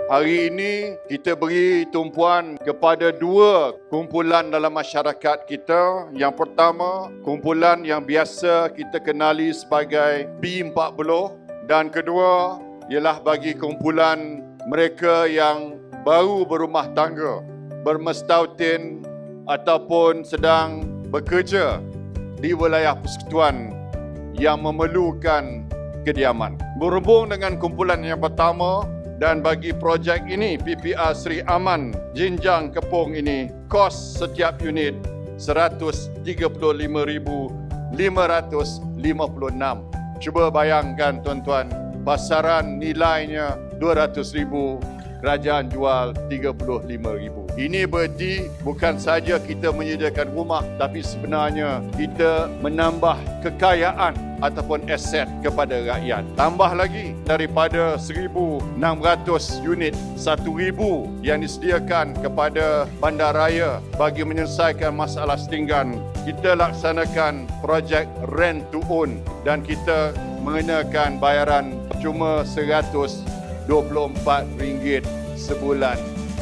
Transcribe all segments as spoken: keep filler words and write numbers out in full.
Hari ini kita beri tumpuan kepada dua kumpulan dalam masyarakat kita. Yang pertama, kumpulan yang biasa kita kenali sebagai B empat puluh, dan kedua ialah bagi kumpulan mereka yang baru berumah tangga, bermestautin ataupun sedang bekerja di wilayah persekutuan yang memerlukan kediaman. Berhubung dengan kumpulan yang pertama, dan bagi projek ini, P P R Seri Aman Jinjang Kepong ini, kos setiap unit seratus tiga puluh lima ribu lima ratus lima puluh enam. Cuba bayangkan tuan-tuan, pasaran nilainya dua ratus ribu, kerajaan jual tiga puluh lima ribu. Ini berarti bukan saja kita menyediakan rumah, tapi sebenarnya kita menambah kekayaan ataupun aset kepada rakyat. Tambah lagi daripada seribu enam ratus unit, satu ribu yang disediakan kepada bandaraya bagi menyelesaikan masalah setinggan. Kita laksanakan projek rent to own dan kita mengenakan bayaran cuma seratus dua puluh empat ringgit sebulan.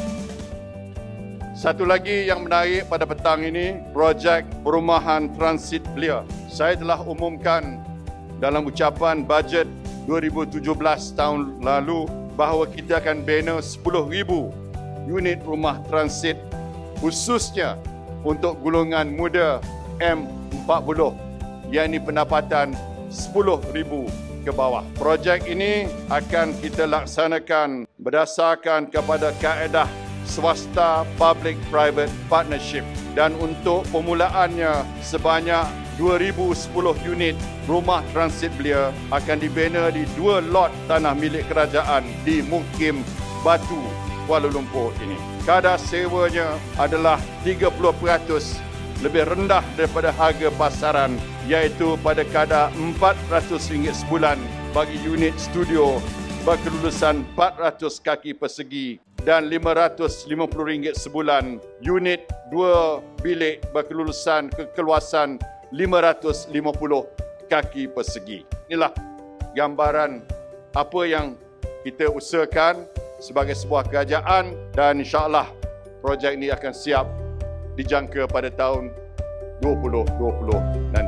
Satu lagi yang menarik pada petang ini, projek perumahan transit belia. Saya telah umumkan dalam ucapan bajet dua ribu tujuh belas tahun lalu bahawa kita akan bina sepuluh ribu unit rumah transit khususnya untuk golongan muda M empat puluh, yang ini pendapatan sepuluh ribu ke bawah. Projek ini akan kita laksanakan berdasarkan kepada kaedah swasta public-private partnership, dan untuk permulaannya sebanyak dua ribu sepuluh unit rumah transit belia akan dibina di dua lot tanah milik kerajaan di Mukim Batu, Kuala Lumpur ini. Kadar sewanya adalah tiga puluh peratus lebih rendah daripada harga pasaran, iaitu pada kadar empat ratus ringgit sebulan bagi unit studio berkelulusan empat ratus kaki persegi dan lima ratus lima puluh ringgit sebulan unit dua bilik berkelulusan kekeluasan lima ratus lima puluh kaki persegi. Inilah gambaran apa yang kita usahakan sebagai sebuah kerajaan, dan insya-Allah projek ini akan siap dijangka pada tahun dua ribu dua puluh nanti.